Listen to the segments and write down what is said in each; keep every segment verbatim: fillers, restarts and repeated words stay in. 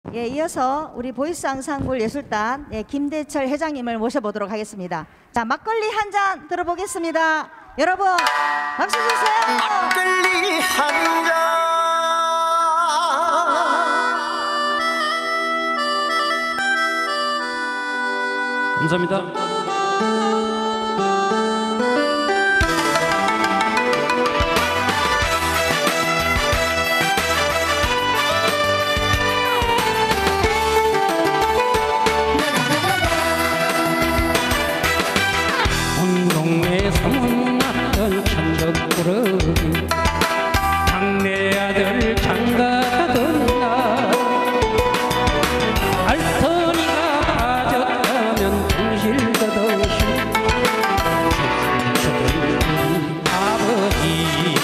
예, 이어서 우리 보이스 앙상블 예술단 예, 김대철 회장님을 모셔보도록 하겠습니다. 자, 막걸리 한 잔 들어보겠습니다. 여러분 박수 주세요. 막걸리 한 잔. 감사합니다. 동동에 소문났던 천덕꾸러기 막내 아들 장가가던 날 알터니가 빠졌다면 분실거덕이 죽은 아버지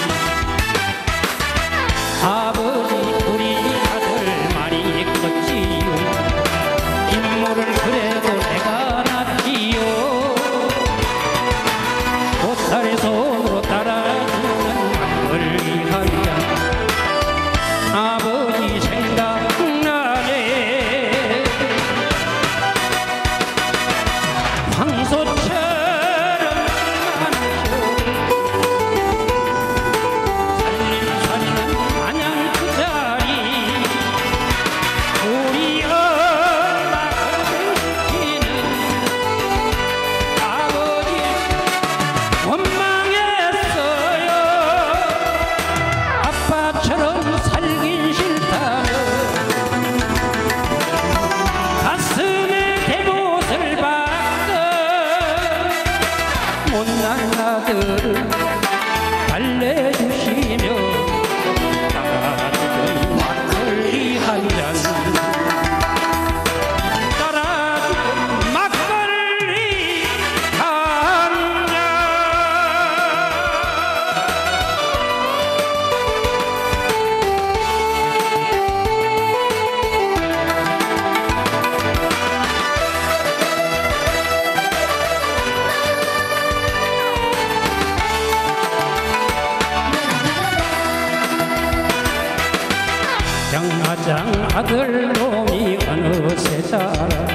아버지 우리 아들 많이 컸지요. 인물을 그래도 내가 낳지요. 보살의 손으로 따라주는 막걸리 한 잔 아버지 생각나네. 황소처럼 많으셔 살림살이는 마냥 그 자리 우리 엄마가 지키는 아버지 원망했어요. 아빠처럼 살긴 싫다며 가슴에 대못을 박어 못난 아들을 달래주시며 따라주던 막걸리 한잔 따라주던 막걸리 한잔. 장마장 아들놈이 어느새 자라